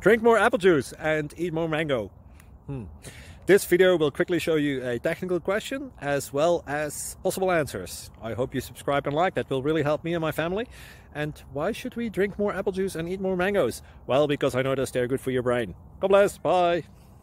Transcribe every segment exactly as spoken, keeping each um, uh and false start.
Drink more apple juice and eat more mango. Hmm. This video will quickly show you a technical question as well as possible answers. I hope you subscribe and like, that will really help me and my family. And why should we drink more apple juice and eat more mangoes? Well, because I noticed they're good for your brain. God bless, bye!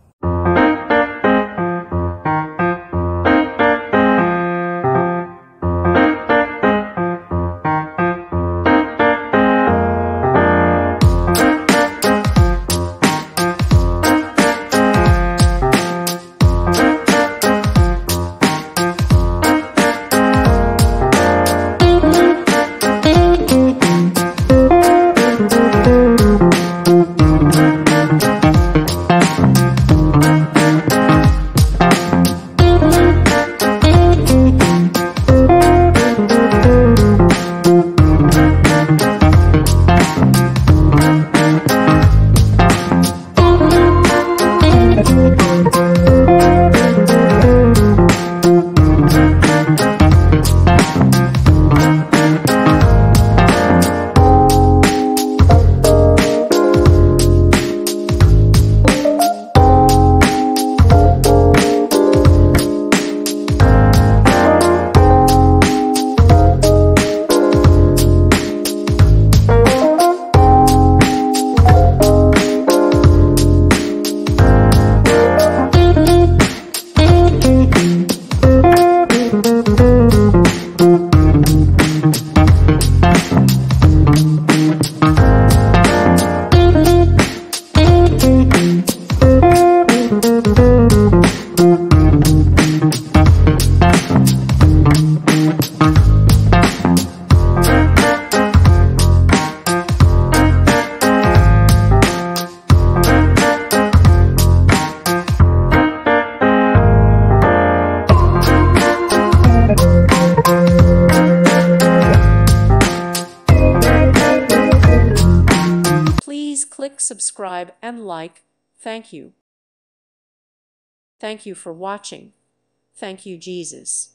Please click subscribe and like. Thank you. Thank you for watching. Thank you, Jesus.